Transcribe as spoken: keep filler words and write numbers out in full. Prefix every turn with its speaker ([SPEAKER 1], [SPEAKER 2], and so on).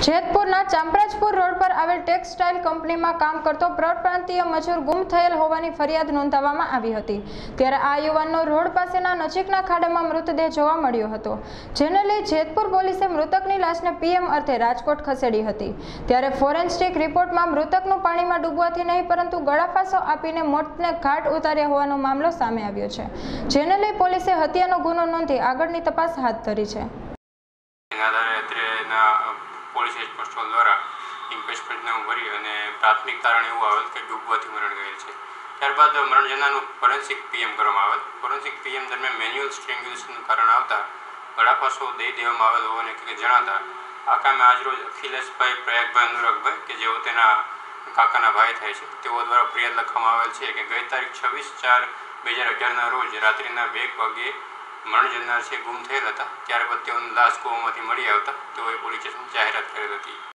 [SPEAKER 1] જેતપુરના ચાંપરાજપુર road પર આવેલ textile કંપનીમાં કામ કરતો પરપ્રાંતીય મજૂર ગુમ થયેલ હોવાની ફરિયાદ નોંધાવવામાં આવી હતી। ત્યારે આ યુવાનનો રોડ પાસેના નજીકના ખાડામાં મૃતદેહ જોવા મળ્યો હતો, જેને લઈ જેતપુર પોલીસે મૃતકની લાશને પીએમ અર્થે રાજકોટ ખસેડી હતી। ત્યારે ફોરેન્સિક રિપોર્ટમાં મૃતકનું પાણીમાં ડૂબવાથી નહીં પરંતુ ગળાફાંસો આપીને મોતને ઘાટ ઉતાર્યા હોવાનો મામલો સામે આવ્યો છે, જેને લઈ પોલીસે હત્યાનો ગુનો નોંધી આગળની તપાસ હાથ ધરી છે।
[SPEAKER 2] પોલીસ કોન્સ્ટેબલ દ્વારા ઇન્ક્વેસ્ટ પંચનામું ભરી અને પ્રાથમિક તારણ એવું આવેલ કે ડૂબવાથી મરણ ગયેલ છે। ત્યારબાદ મરણ જનારનું ફોરેન્સિક પીએમ કરવામાં આવેલ। ફોરેન્સિક પીએમ દરમિયાન મેન્યુઅલ સ્ટ્રેંગ્યુલેશનનું કારણ આવતા ગળાફાંસો દઈ દેવામાં આવેલ હોવાને કે જણાતા આ કામે આજરોજ અખિલેશભાઈ પ્રયાગભાઈ અનુરાગભાઈ કે જેઓ તેના કાકાના ભાઈ થાય છે તેઓ દ્વારા ફરિયાદ લખવામાં આવેલ છે કે ગઈ તારીખ છવ્વીસ ચાર બે હજાર અઢારના રોજ રાત્રિના બે વાગ્યે મરણ જનાર છે ગુમ થયેલ હતા। ત્યારબાદ તેઓની લાશ ગોવામાંથી મળી આવતા તેઓએ પોલીસ સ્ટેશન જાહેરાત કરેલ હતી।